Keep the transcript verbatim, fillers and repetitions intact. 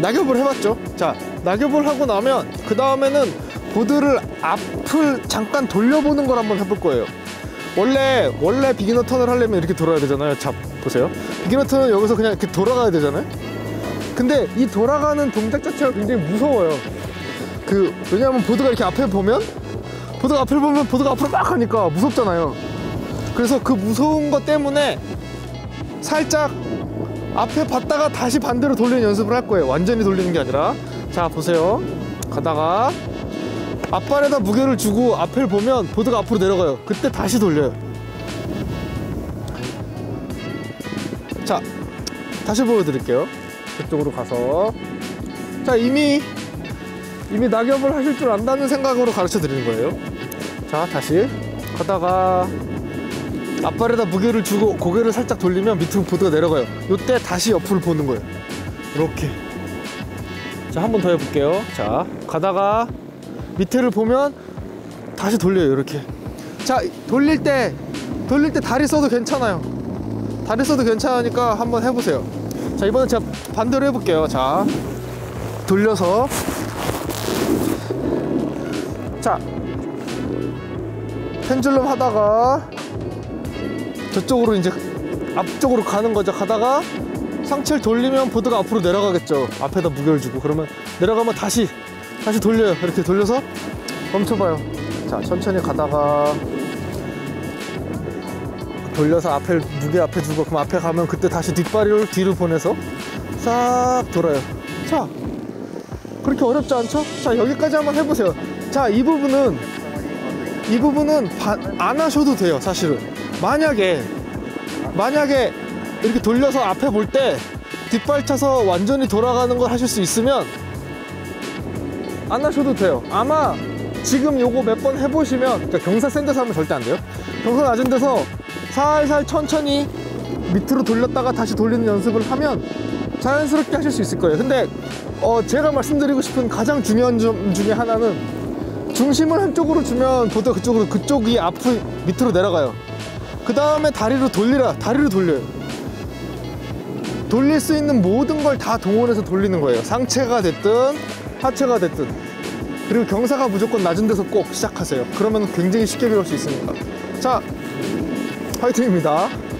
낙엽을 해봤죠. 자, 낙엽을 하고 나면 그 다음에는 보드를 앞을 잠깐 돌려보는 걸 한번 해볼 거예요. 원래 원래 비기너 턴을 하려면 이렇게 돌아야 되잖아요. 자, 보세요. 비기너 턴은 여기서 그냥 이렇게 돌아가야 되잖아요. 근데 이 돌아가는 동작 자체가 굉장히 무서워요. 그 왜냐하면 보드가 이렇게 앞에 보면 보드가 앞을 보면 보드가 앞으로 막 가니까 무섭잖아요. 그래서 그 무서운 것 때문에 살짝 앞에 봤다가 다시 반대로 돌리는 연습을 할 거예요. 완전히 돌리는 게 아니라. 자, 보세요. 가다가 앞발에다 무게를 주고 앞을 보면 보드가 앞으로 내려가요. 그때 다시 돌려요. 자, 다시 보여드릴게요. 그쪽으로 가서. 자, 이미 이미 낙엽을 하실 줄 안다는 생각으로 가르쳐 드리는 거예요. 자, 다시 가다가 앞발에다 무게를 주고 고개를 살짝 돌리면 밑으로 보드가 내려가요. 요때 다시 옆을 보는 거예요. 이렇게. 자, 한 번 더 해볼게요. 자, 가다가 밑에를 보면 다시 돌려요. 이렇게. 자, 돌릴 때 돌릴 때 다리 써도 괜찮아요. 다리 써도 괜찮으니까 한번 해보세요. 자, 이번엔 제가 반대로 해볼게요. 자, 돌려서. 자, 펜줄럼 하다가 저쪽으로 이제 앞쪽으로 가는 거죠. 가다가 상체를 돌리면 보드가 앞으로 내려가겠죠. 앞에다 무게를 주고. 그러면 내려가면 다시 다시 돌려요. 이렇게 돌려서 멈춰봐요. 자, 천천히 가다가 돌려서 앞에 무게 앞에 주고, 그럼 앞에 가면 그때 다시 뒷발을 뒤로 보내서 싹 돌아요. 자, 그렇게 어렵지 않죠? 자, 여기까지 한번 해보세요. 자, 이 부분은 이 부분은 바, 안 하셔도 돼요. 사실은 만약에 만약에 이렇게 돌려서 앞에 볼 때 뒷발 차서 완전히 돌아가는 걸 하실 수 있으면 안 하셔도 돼요. 아마 지금 요거 몇 번 해보시면, 그러니까 경사 센 데서 하면 절대 안 돼요. 경사 낮은 데서 살살 천천히 밑으로 돌렸다가 다시 돌리는 연습을 하면 자연스럽게 하실 수 있을 거예요. 근데 어, 제가 말씀드리고 싶은 가장 중요한 점 중에 하나는, 중심을 한쪽으로 주면 보다 그쪽으로, 그쪽이 앞을 밑으로 내려가요. 그 다음에 다리로 돌리라. 다리로 돌려요. 돌릴 수 있는 모든 걸 다 동원해서 돌리는 거예요. 상체가 됐든 하체가 됐든. 그리고 경사가 무조건 낮은 데서 꼭 시작하세요. 그러면 굉장히 쉽게 배울 수 있습니다. 자, 화이팅입니다.